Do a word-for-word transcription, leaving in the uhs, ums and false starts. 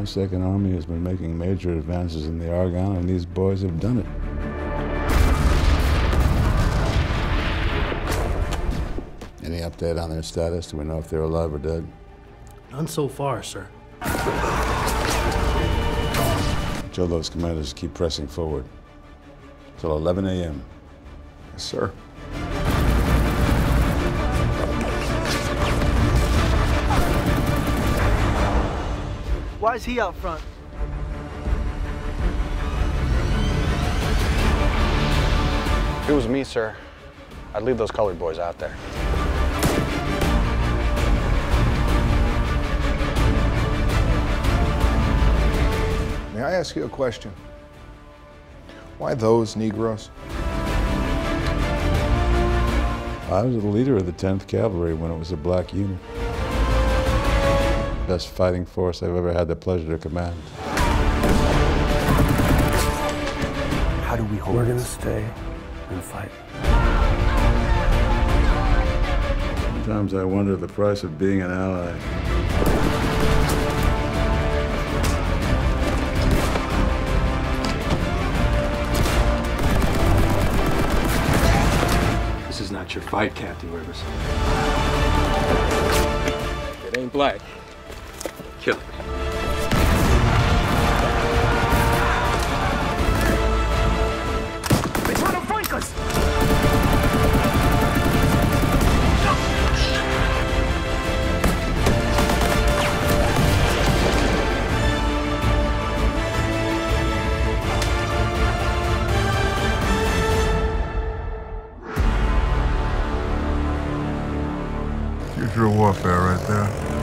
My Second Army has been making major advances in the Argonne, and these boys have done it. Any update on their status? Do we know if they're alive or dead? None so far, sir. Tell those commanders to keep pressing forward till eleven A M Yes, sir. Why is he out front? If it was me, sir, I'd leave those colored boys out there. May I ask you a question? Why those Negroes? I was the leader of the tenth Cavalry when it was a black unit. Best fighting force I've ever had the pleasure to command. How do we hold We're gonna stay and fight. Sometimes I wonder the price of being an ally. This is not your fight, Captain Rivers. It ain't black. Kill it. They're trying to flank us! Usual warfare right there.